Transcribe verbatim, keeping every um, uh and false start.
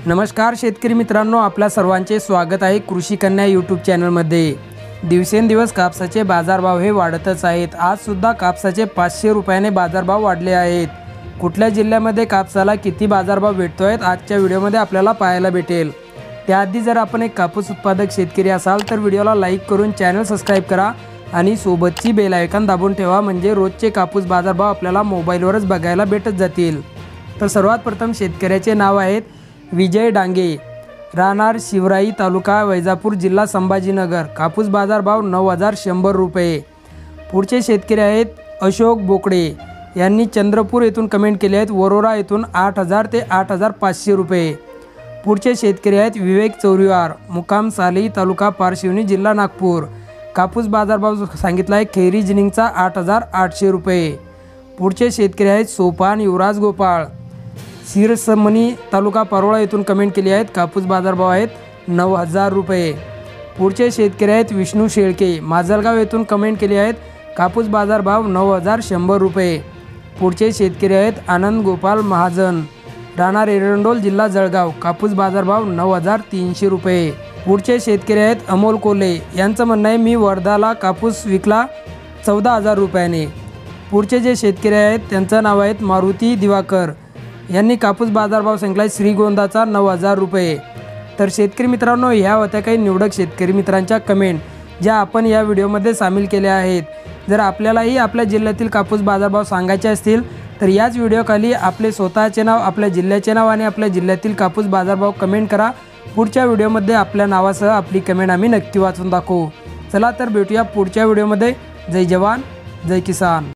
नमस्कार शेतकरी मित्रांनो, आपल्या सर्वांचे स्वागत आहे कृषी कन्या यूट्यूब चॅनलमध्ये। दिवसेंदिवस कापसाचे बाजारभाव हे वाढतच आहेत। आज सुद्धा कापसाचे पाचशे रुपयाने बाजारभाव वाढले आहेत। कुठल्या जिल्ह्यामध्ये कापसाला किती बाजारभाव भेटतोय आजच्या व्हिडिओमध्ये आपल्याला पाहायला भेटेल। त्याआधी जर आपण एक कापूस उत्पादक शेतकरी असाल तर व्हिडिओला लाईक करून चॅनल सबस्क्राइब करा आणि सोबतची बेल आयकॉन दाबून ठेवा, म्हणजे रोजचे कापूस बाजारभाव आपल्याला मोबाईलवरच बघायला भेटत जातील। तर सर्वात प्रथम शेतकऱ्याचे नाव आहेत विजय डांगे, राहणार शिवराई, तालुका वैजापूर, जिल्हा संभाजीनगर। कापूस बाजारभाव नऊ हजार शंभर रुपये। पुढचे शेतकरी आहेत अशोक बोकडे, यांनी चंद्रपूर येथून कमेंट केले आहेत। वरोरा येथून आठ हजार ते आठ हजार पाचशे रुपये। पुढचे शेतकरी आहेत विवेक चौरीवार, मुक्काम साली, तालुका पारशिवनी, जिल्हा नागपूर। कापूस बाजारभाव सांगितला आहे खेरी जिनिंगचा आठ हजार आठशे रुपये। पुढचे शेतकरी आहेत सोपान युवराज गोपाळ, सिरसमणी, तालुका परोळा येथून कमेंट केली आहेत। कापूस बाजारभाव आहेत नऊ हजार रुपये। पुढचे शेतकरी आहेत विष्णू शेळके, माजलगाव येथून कमेंट केली आहेत। कापूस बाजारभाव नऊ हजार शंभर रुपये। पुढचे शेतकरी आहेत आनंद गोपाल महाजन, राहणार एरंडोल, जिल्हा जळगाव। कापूस बाजारभाव नऊ हजार तीनशे रुपये। पुढचे शेतकरी आहेत अमोल कोले, यांचं म्हणणं आहे मी वर्धाला कापूस विकला चौदा हजार रुपयाने। पुढचे जे शेतकरी आहेत त्यांचं नाव आहेत मारुती दिवाकर, यांनी कापूस बाजारभाव सांगितला श्रीगोंदाचा नऊ हजार रुपये। तर शेतकरी मित्रांनो, ह्या होत्या काही निवडक शेतकरी मित्रांच्या कमेंट ज्या आपण या व्हिडिओमध्ये सामील केल्या आहेत। जर आपल्यालाही आपल्या जिल्ह्यातील कापूस बाजारभाव सांगायचे असतील तर याच व्हिडिओखाली आपले स्वतःचे नाव, आपल्या जिल्ह्याचे नाव आणि आपल्या जिल्ह्यातील कापूस बाजारभाव कमेंट करा। पुढच्या व्हिडिओमध्ये आपल्या नावासह आपली कमेंट आम्ही नक्की वाचून दाखवू। चला तर भेटूया पुढच्या व्हिडिओमध्ये। जय जवान, जय किसान।